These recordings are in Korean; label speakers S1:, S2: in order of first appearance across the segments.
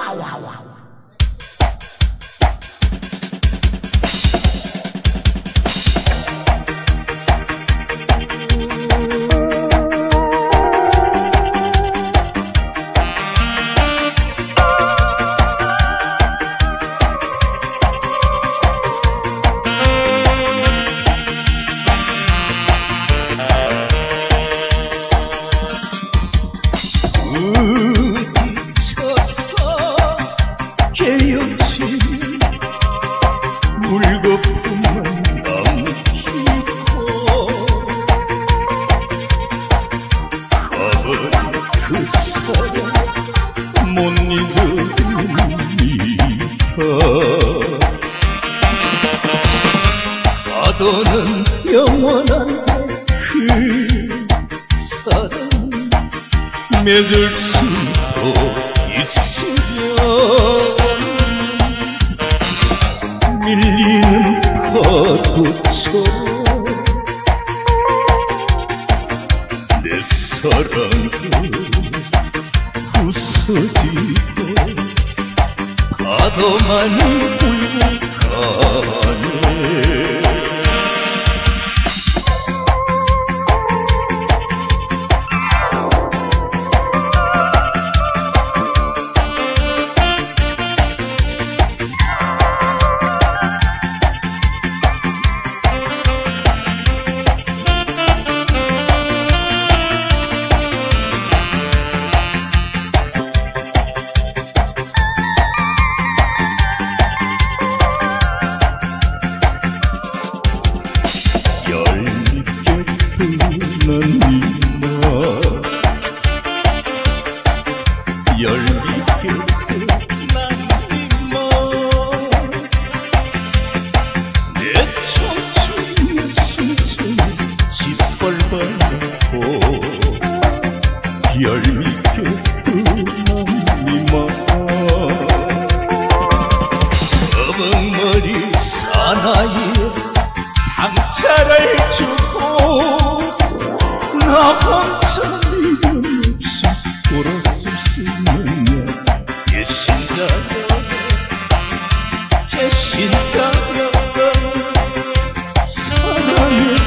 S1: 파도는 영원한 그 사랑 맺을 수도 있으면 밀리는 파도처럼 내 사랑은 부서지고 파도만이 울고 가네. 머리 사나이에 상처를 주고 나 혼자 미련 없이 돌아설 수 있느냐. 계신자여 계신자여 사랑의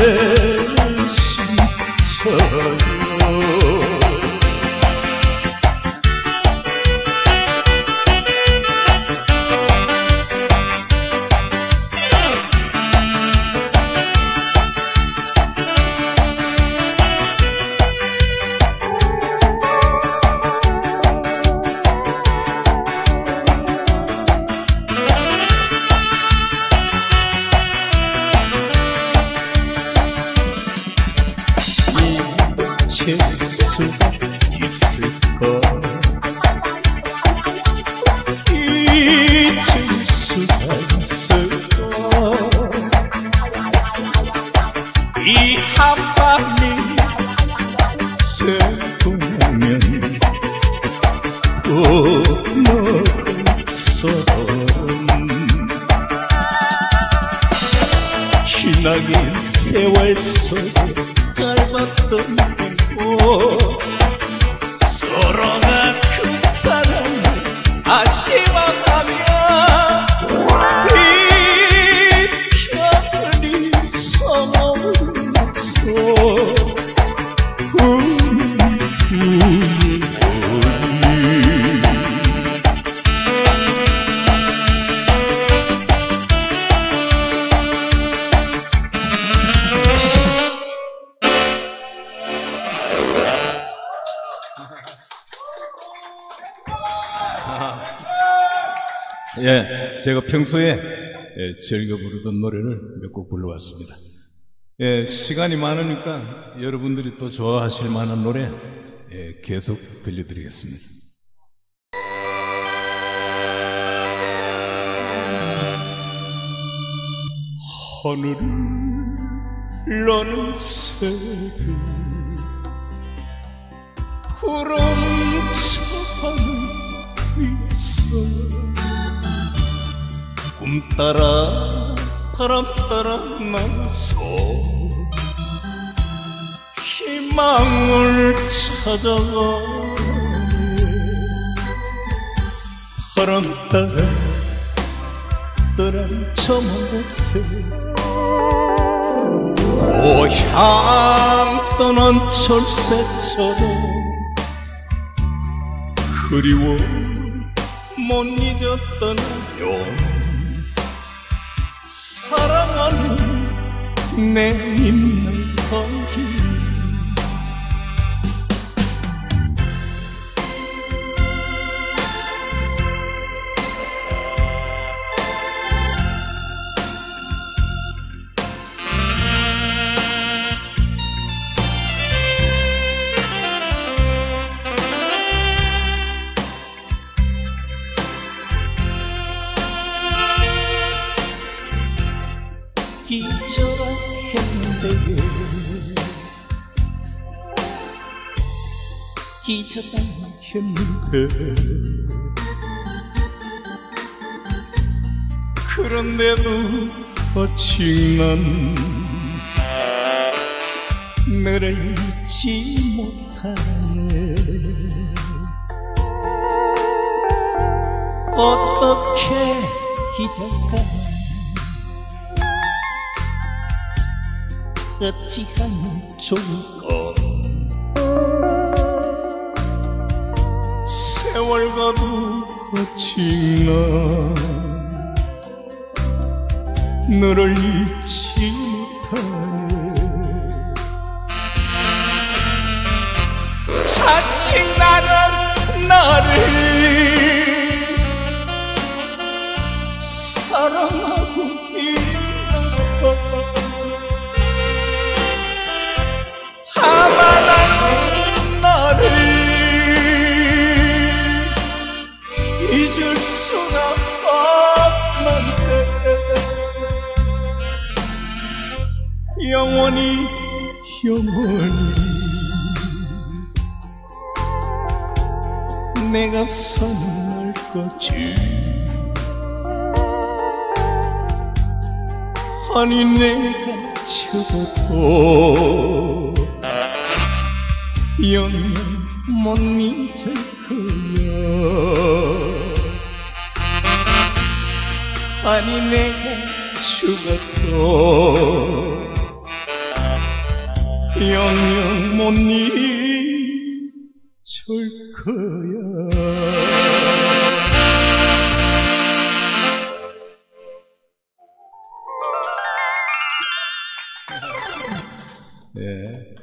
S1: 배신자여. 잊을 수가 있을까. 잊을 수가 있을까. 이 한밤이 새도면 또 먹을 사람. 기나긴 세월 속에 짧았던 행복 서로가 그 사랑을 아쉬워하며 이 편히 서머물면서 예, 제가 평소에 즐겨 부르던 노래를 몇 곡 불러왔습니다. 예, 시간이 많으니까 여러분들이 또 좋아하실 만한 노래 계속 들려드리겠습니다. 하늘을 나는 새벽 푸른 하늘 위에서 꿈 따라 바람 따라 나서 희망을 찾아가네. 바람 따라 떠난 저 먼 곳에 고향 떠난 철새처럼 그리워 못 잊었다나요. 사랑하는 내 있는 거기 기절했는데 기절했는데 그런데도 어찌 난 너를 잊지 못하네. 어떻게 잊을까 어찌하면 좋을까. 세월 가도 어찌 나 너를 잊지 못하네. 아직 나는 너를 사랑하고 있나. 아마 난 너를 잊을 수가 없는데 영원히 내가 선물 거지. 아니 내가 죽어도 영영 못 잊을 거야. 아니 내가 죽어도 영영 못 잊을 거야. 네.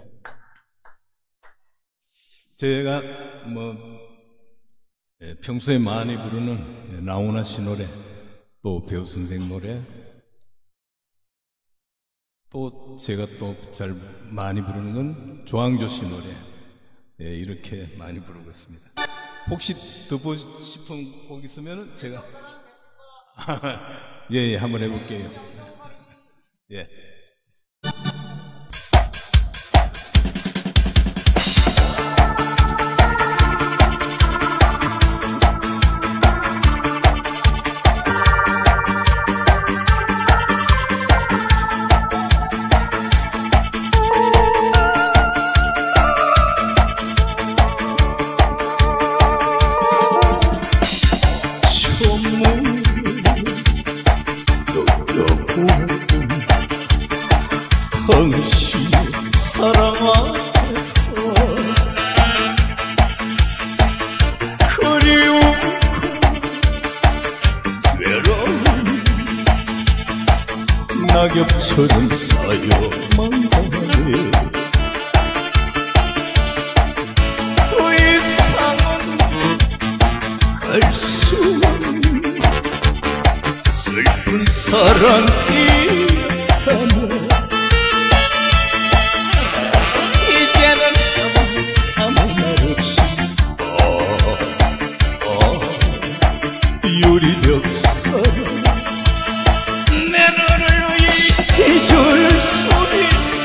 S1: 제가 평소에 많이 부르는 나훈아 씨 노래, 또 배우 선생 노래, 또 제가 또 잘 많이 부르는 건 조항조 씨 노래, 이렇게 많이 부르고 있습니다. 혹시 듣고 싶은 곡 있으면 제가 예, 한번 해볼게요. 예. 당신의 사랑 앞에서 그리우고 외로운 낙엽처럼 쌓여만 가네. 더 이상은 갈 수 없는 슬픈 사랑이라네. 유리벽 사랑 내 너를 잊을 수 있나.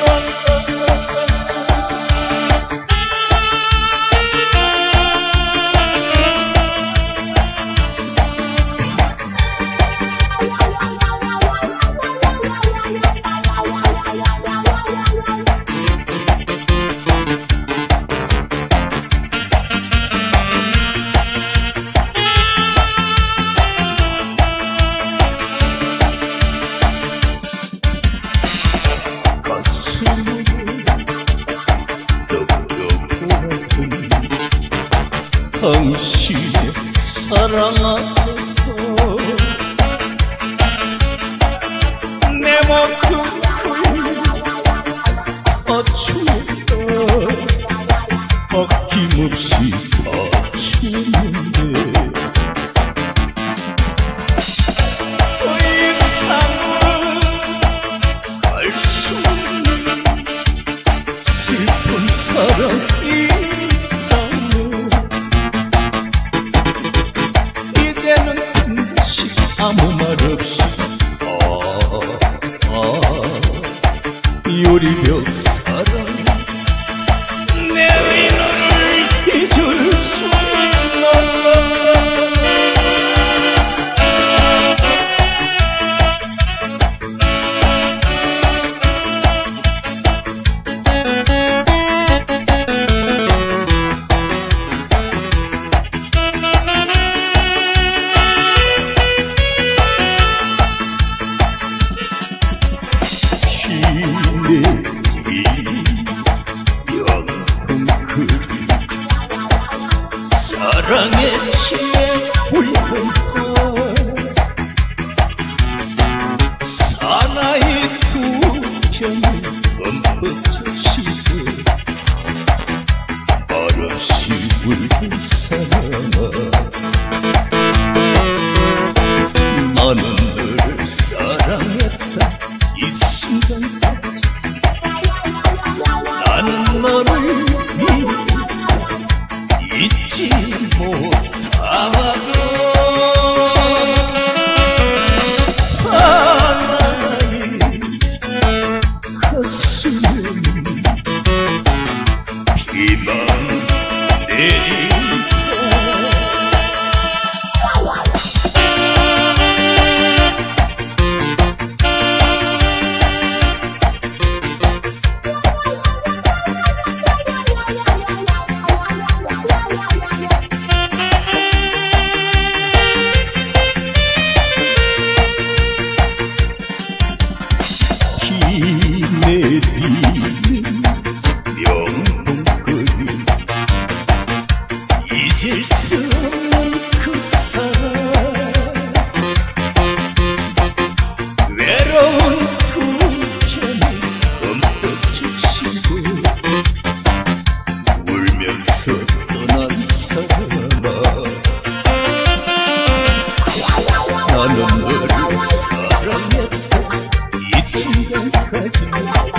S1: 당신의 사랑 앞에서 내 모습을 맞추었다. 아낌없이 맞추었는데 더 이상은 알 수 없는 슬픈 사랑이 이제는 다시 아무 말 없이 요리벽 사랑 내 위로를 잊을 수 없나. 사랑에 취해 울면서 사나이 두 편이 흠뻑젖히고 말없이 울던 사람아, 나는 너를 사랑했다. 이 순간까지 나는 너를 잊지 못하고 사나이 가슴에 비만 내린다. 내리는 명동거리 잊을 수 없는 그 사람, 외로운 두 편이 흠뻑 지치고 울면서 떠난 사람아, 나는 너를 사랑했다. 이 순간까지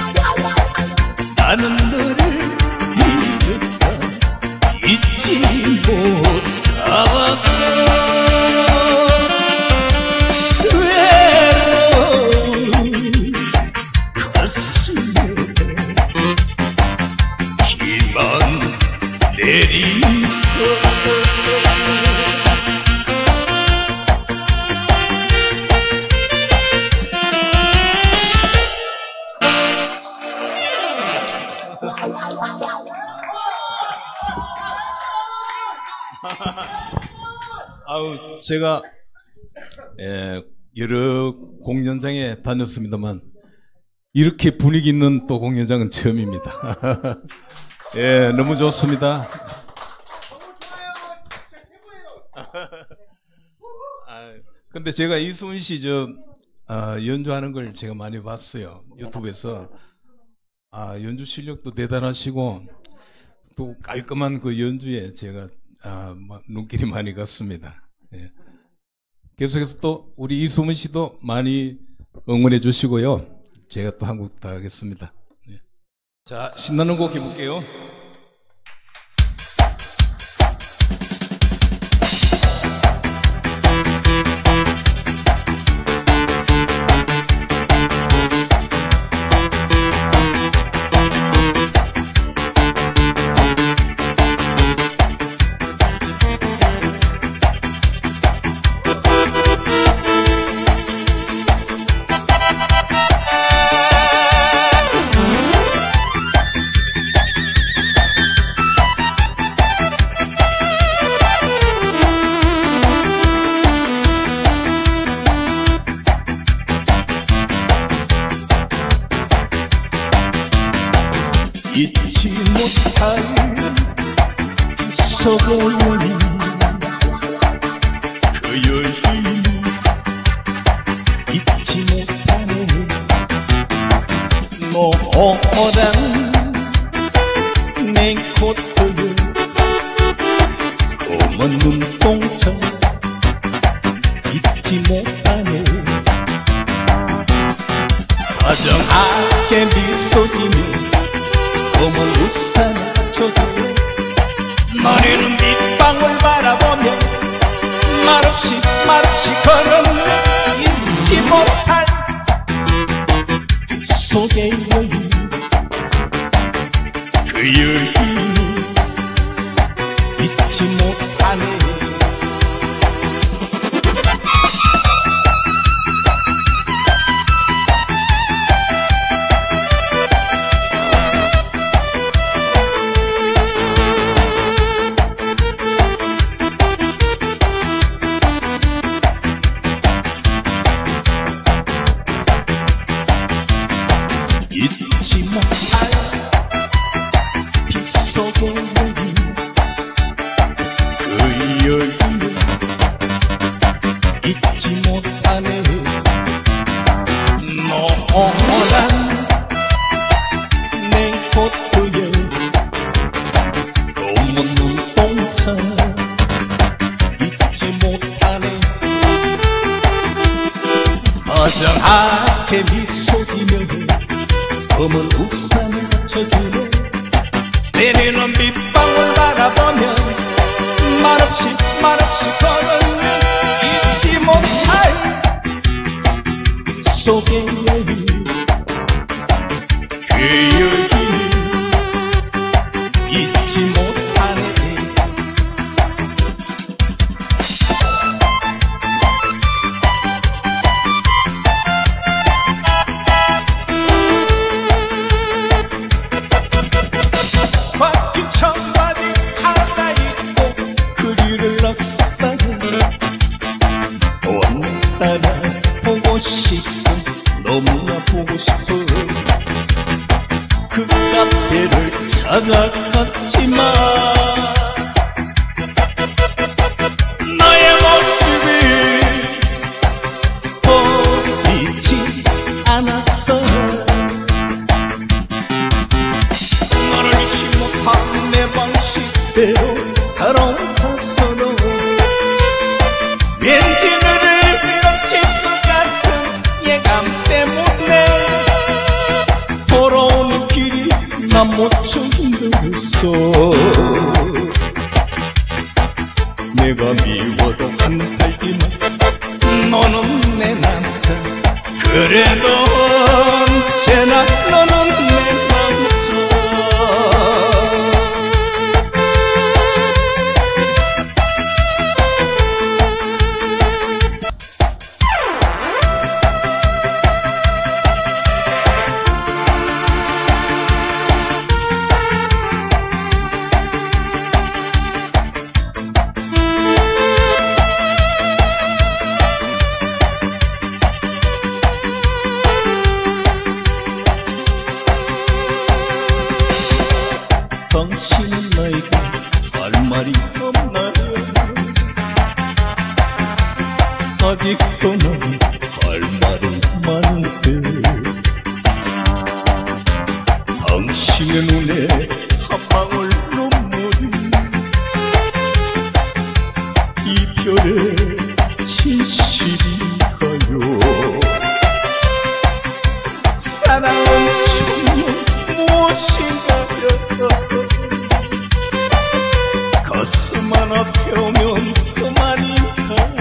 S1: 나는 너를 잊었다. 잊지 못하고 외로운 가슴에 비만 내린다. 아우, 제가 여러 공연장에 다녔습니다만 이렇게 분위기 있는 또 공연장은 처음입니다. 예, 너무 좋습니다. 근데 제가 이수은 씨 연주하는 걸 제가 많이 봤어요, 유튜브에서. 연주 실력도 대단하시고 또 깔끔한 그 연주에 제가 눈길이 많이 갔습니다. 예. 계속해서 또 우리 이수문 씨도 많이 응원해 주시고요. 제가 또 한곡 더 하겠습니다. 예. 자, 신나는 곡 해볼게요. 잊지 못할
S2: 빗속에 그 여인 잊지 못하네. 노란 내 코트에 검은 눈동자 잊지 못하네. 다정하게 미소 지며 검은 우산 젖주네. 너는 밑방울 바라보며 말없이 걸었네. 잊지 못할 속의 여인, 그 여인 잊지 못하네. 잊지 못할 빗속의 여인, 그 여인을 잊지 못하네. 노란 내 코트에 검은 눈동자 잊지 못하네. 다정하게 미소 지며 검은 우산을 젖주네. 내리는 빗방울 바라보며 말없이 걸었네. 잊지 못할 속의 여인, 그 여인 잊지 못하네. 청바지 하나 입고 그리를 놨었다가 오늘따라 보고 싶고 너무나 보고 싶어 그 카페를 찾아갔지만 나의 모습이 보이지 않았어. 내 방식대로 살아왔어도 왠지 너를 밀어칠 것 같은 예감 때문에 돌아오는 길이 난 못 견뎠어. 내가 미워도 한달기만 너는 내 남자. 그래도 언제나 너는 내 남자. 당신은 나에게 할 말이 없나요? 아직도 난 할 말이 많은데 당신의 눈에 한 방울 눈물이 이별의 진실인가요? 사랑은 정말 무엇인가요? 가슴 하나 펴면 그만인가요?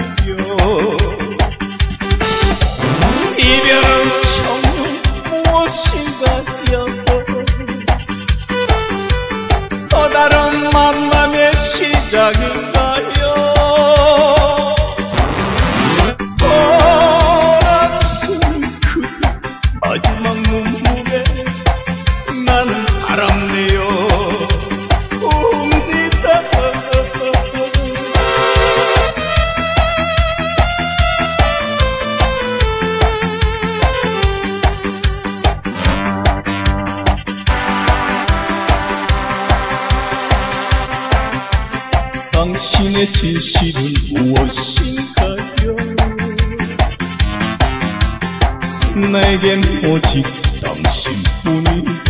S2: 이별은 정말 무엇인가요? 또 다른 만남의 시작인가요? 돌아서는 그 마지막 눈물에 나는 바람내요 웁니다. 당신의 진실은 무엇인가요? 나에겐 오직 당신뿐인데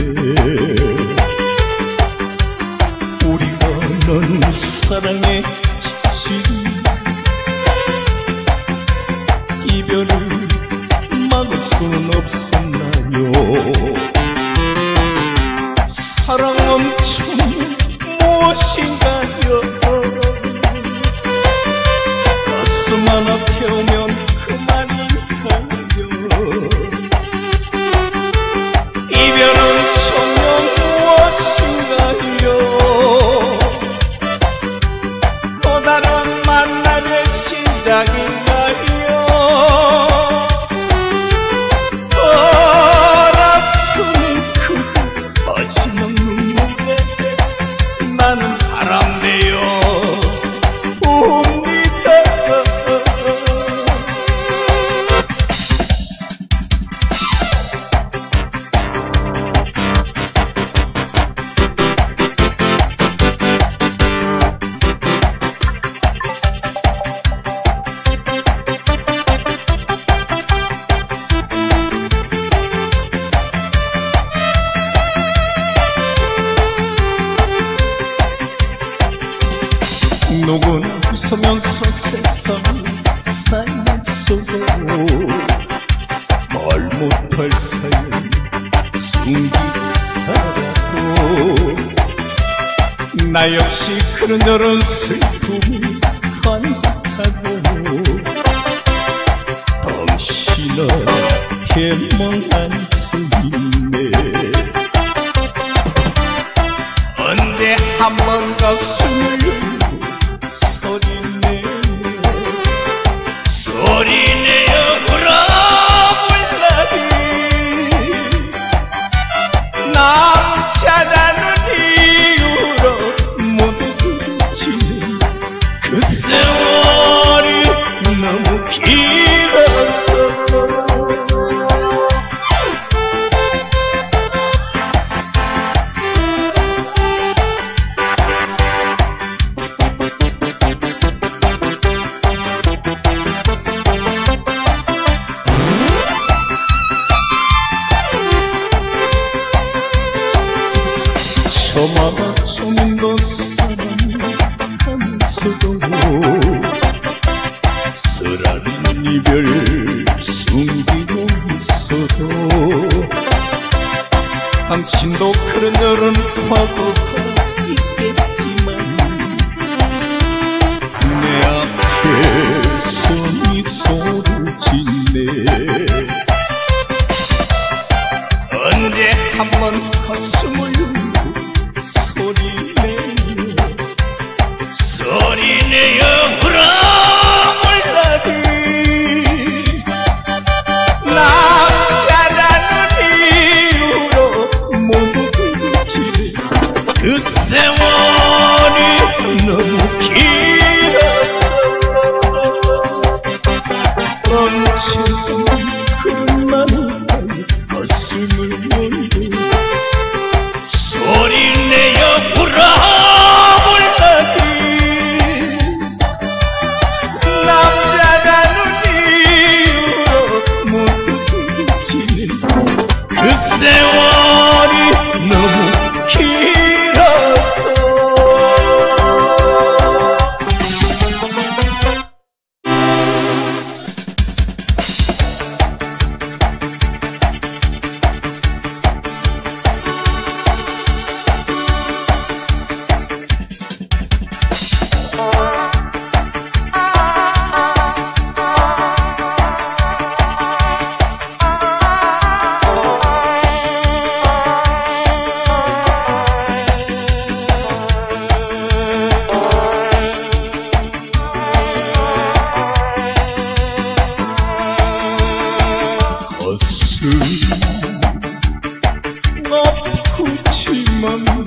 S2: 우리가 나눈 사랑의 진실 이별을 막을 수는 없었나요? 사랑 멈추면 무엇인가요? 가슴 하나 태우면 그만인가요? 이별은 정녕 무엇인가요? 또 다른 만남의 시작인가요? 돌아서는 그 마지막 눈물에 나는 바람대요 웁니다. 누구나 웃으면서 세상을 살면서도 말 못할 사연 숨기고 살아도 나 역시 그런저런 슬픔이 간직하고 당신아 해멍한 소리네 언제 한 번 가슴을 소리내어 울어볼라니 남자라는 이유로 모두 지는 그 세월이 너무 길어서 저마다 좀더 사랑하면서도 쓰라린 이별 숨기고 있어도 당신도 그런저런 과거가 있겠지만 내 앞에서 미소를 짓네 언제 한번 가슴을 소리내어 울어볼라니 남자라는 이유로 모두 지는 그 세월이 너무 길어서 멈추는 그만 가슴을 열고 소리내어 울어볼라니 그 세월이 너무 길어서 아프지만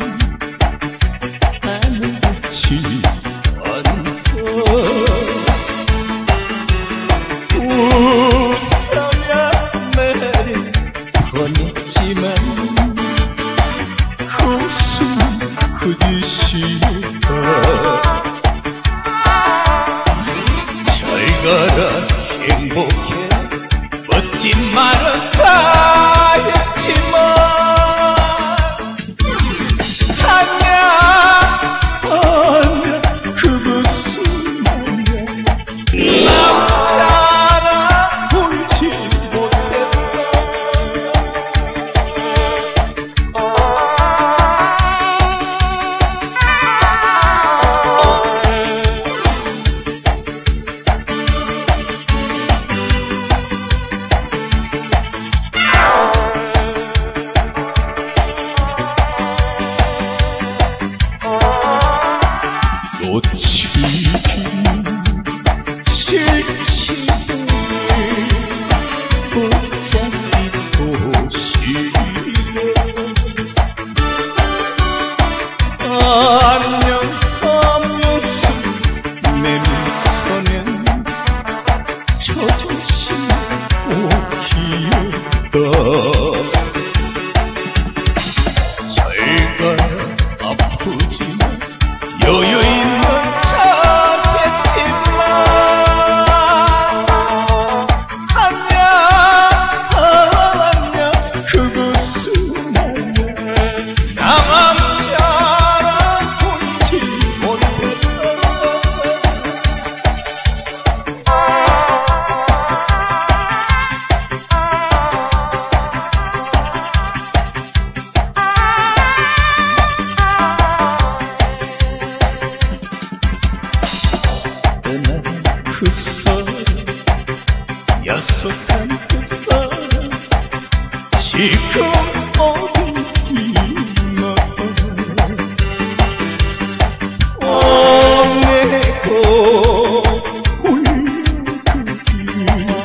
S2: 아무렇지 않다 웃으며 나를 보냈지만 웃음 그 짓이다 놓치기 싫지를 붙잡고 싶네. 안녕하면서 내 미소는 저조시 오기였다. 잘가 아프지만 여유 있는 척했지만 안녕 그것은 아니야. 나만 자라보지 못했다. 그 사람 약속한 그 사람 지금 어디 있나. 내고 울고기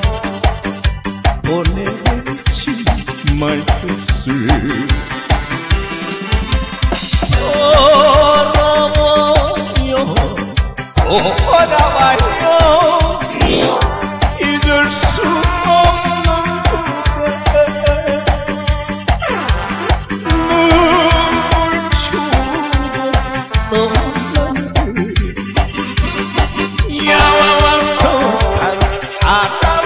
S2: 보내지 말 뜻을 돌아와요. 잊을 수 없는 그대 눈물 주고 떠나는 야와와서 간 사람.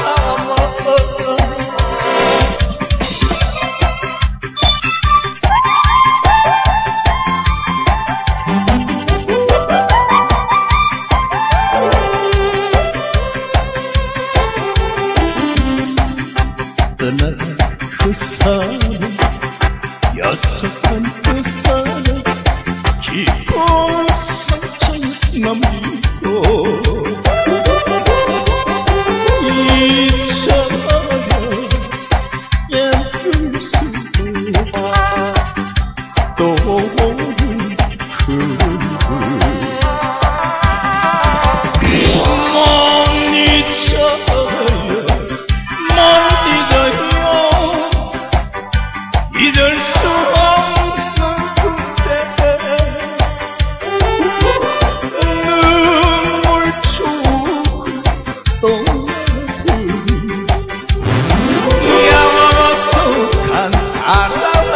S2: 떠난 그 사람 약속한 그 사람 깊은 상처 남기고 잊어야 예쁠 수도 또 오는 그 못 잊어요. 잊을 수 없는 그대 눈물 주고 떠나고 야와서 간 사람.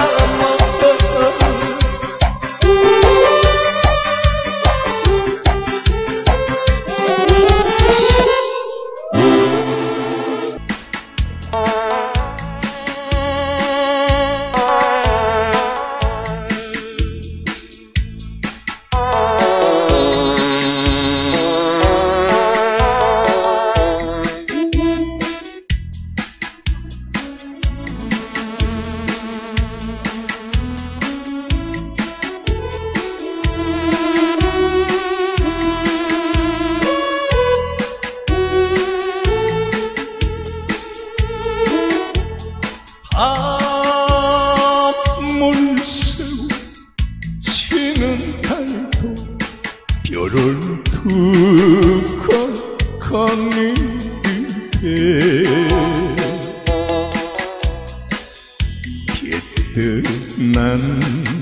S2: 밤을 새우 치는 달도 별을 투각하는데 난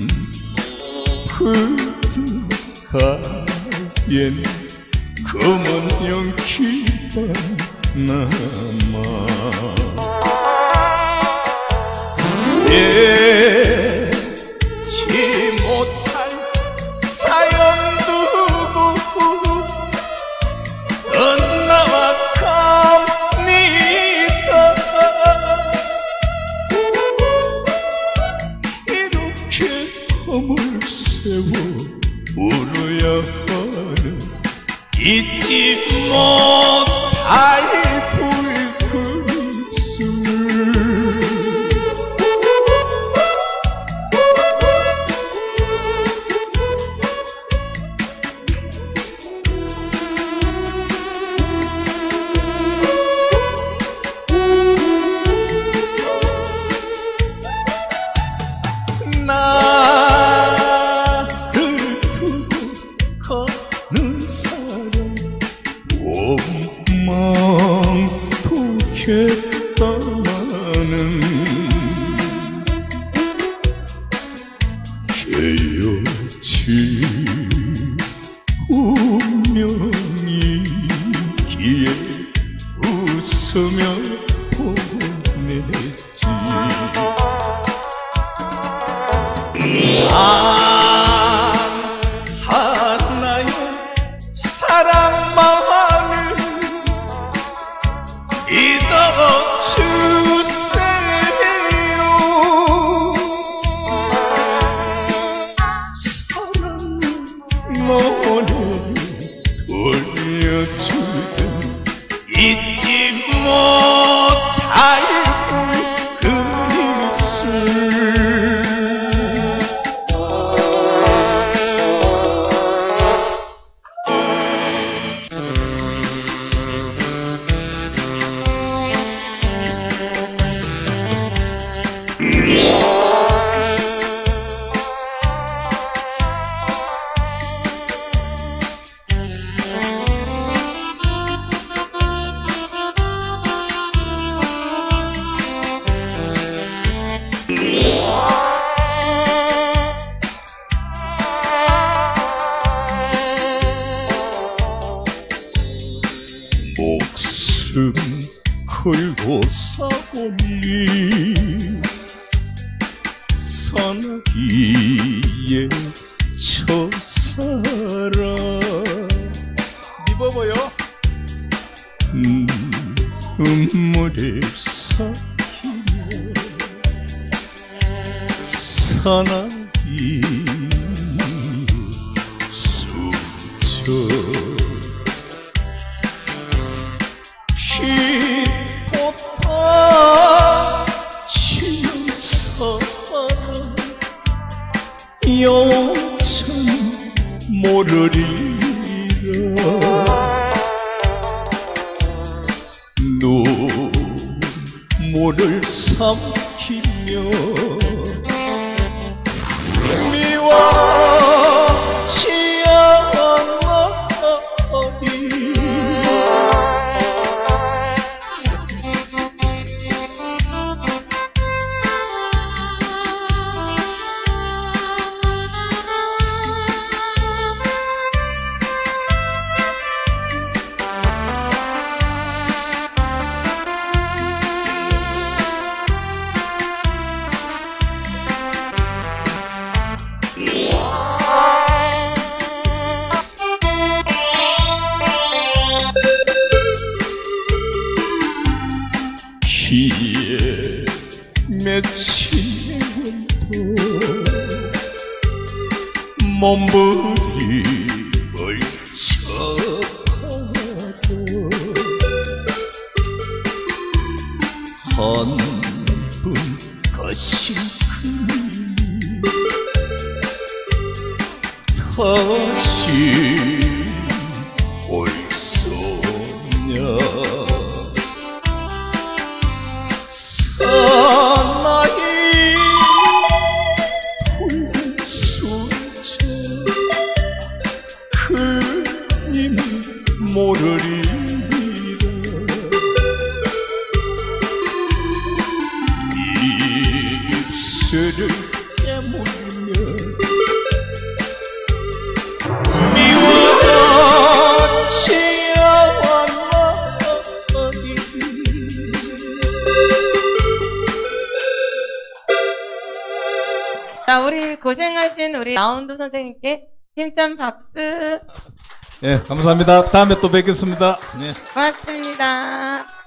S2: 푸드가엔 검은 연기가 남아 예지 못할 사연 두고 떠나와 갑니다. 이렇게 검을 세워 울어야 하는 잊지 못할 나를 두고 가는
S1: 했다마는 헤어질 운명이기에 웃으며 보냈지.
S2: 하나의 사랑만을 믿어주세요.
S1: 너를 돌려주던
S2: 잊지 못할 그 입술.
S1: 목숨 걸고 싸우니 사나기에 첫사랑
S2: 리버버요.
S1: 눈물을 삭히며 사나기 숨져
S2: 빛보다
S1: 지는 사랑 영천 모르리라. 눈물을 삼키며
S2: 미워지 않아니.
S1: 기에 맺힌 온도 몸부림을 쳐도 한분 거신 다시 올 소냐.
S2: 사나이
S1: 돌순자 그님 모르리라. 입술을 깨물며
S2: 미워지 않아니.
S3: 자, 우리 고생하신 우리 라운드 선생님께 힘찬 박수.
S1: 네, 감사합니다. 다음에 또 뵙겠습니다. 네.
S3: 고맙습니다.